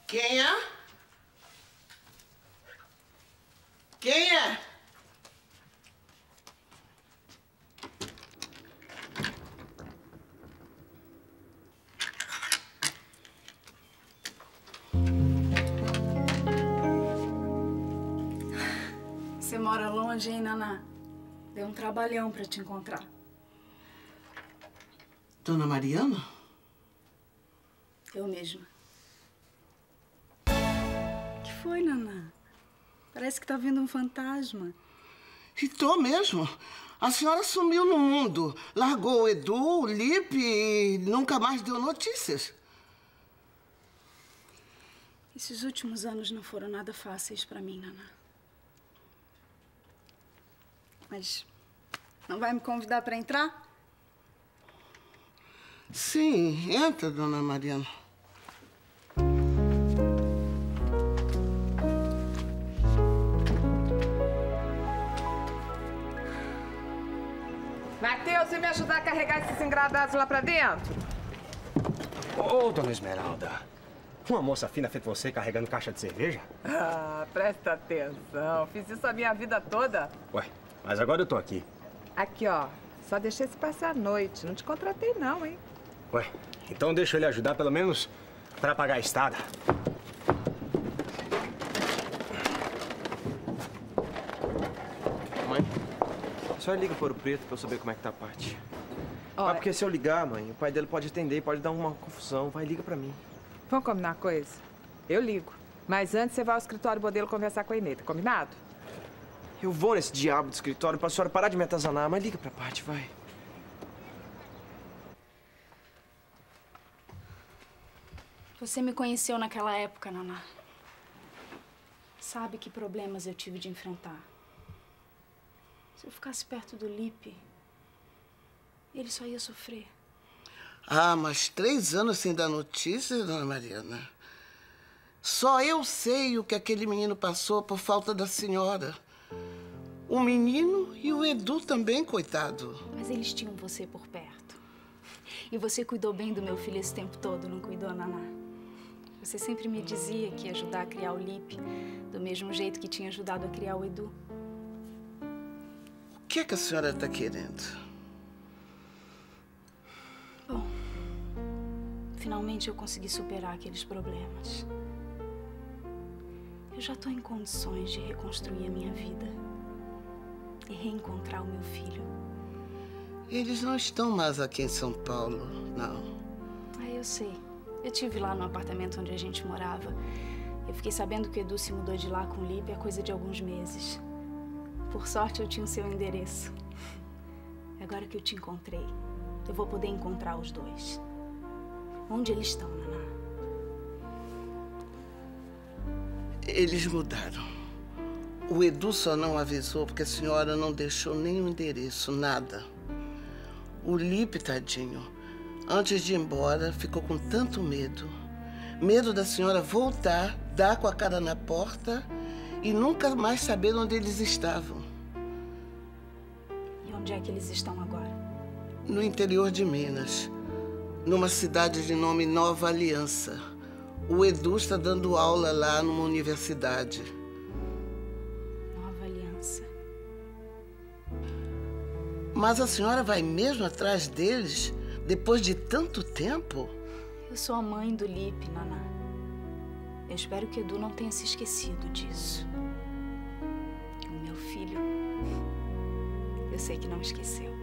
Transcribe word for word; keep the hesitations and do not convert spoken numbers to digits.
Quem é? Quem é? Você mora longe, hein, Naná? Deu um trabalhão pra te encontrar. Dona Mariana? Eu mesma. Que foi, Naná? Parece que tá vendo um fantasma. E tô mesmo. A senhora sumiu no mundo. Largou o Edu, o Lipe e nunca mais deu notícias. Esses últimos anos não foram nada fáceis pra mim, Naná. Mas não vai me convidar pra entrar? Sim, entra, Dona Mariana. Matheus, você me ajudar a carregar esses engradados lá pra dentro? Ô, dona Esmeralda, uma moça fina feita você carregando caixa de cerveja? Ah, presta atenção. Fiz isso a minha vida toda. Ué, mas agora eu tô aqui. Aqui, ó. Só deixei esse passar a noite. Não te contratei, não, hein? Ué, então deixa ele ajudar pelo menos pra pagar a estada. Mãe, a senhora liga para o Preto pra eu saber como é que tá a parte. Olha, Ah, porque se eu ligar, mãe, o pai dele pode atender, pode dar uma confusão. Vai, liga pra mim. vamos combinar uma coisa? Eu ligo. Mas antes você vai ao escritório modelo conversar com a Ineta, combinado? Eu vou nesse diabo do escritório pra senhora parar de me atazanar, mas liga pra parte, vai. Você me conheceu naquela época, Naná. Sabe que problemas eu tive de enfrentar. Se eu ficasse perto do Lipe, ele só ia sofrer. Ah, mas três anos sem dar notícias, Dona Mariana. Só eu sei o que aquele menino passou por falta da senhora. O menino e o Edu também, coitado. Mas eles tinham você por perto. E você cuidou bem do meu filho esse tempo todo, não cuidou, Naná? Você sempre me dizia que ia ajudar a criar o Lipe, do mesmo jeito que tinha ajudado a criar o Edu. O que é que a senhora está querendo? Bom, finalmente eu consegui superar aqueles problemas. Eu já estou em condições de reconstruir a minha vida e reencontrar o meu filho. Eles não estão mais aqui em São Paulo, não. Ah, eu sei. Eu estive lá no apartamento onde a gente morava. Eu fiquei sabendo que o Edu se mudou de lá com o Lipe há coisa de alguns meses. Por sorte, eu tinha o seu endereço. Agora que eu te encontrei, eu vou poder encontrar os dois. Onde eles estão, Naná? Eles mudaram. O Edu só não avisou porque a senhora não deixou nenhum endereço, nada. O Lipe, tadinho, antes de ir embora, ficou com tanto medo. Medo da senhora voltar, dar com a cara na porta e nunca mais saber onde eles estavam. E onde é que eles estão agora? No interior de Minas, numa cidade de nome Nova Aliança. O Edu está dando aula lá numa universidade. Nova Aliança. Mas a senhora vai mesmo atrás deles, depois de tanto tempo? Eu sou a mãe do Lipe, Naná. Eu espero que o Edu não tenha se esquecido disso. O meu filho, eu sei que não esqueceu.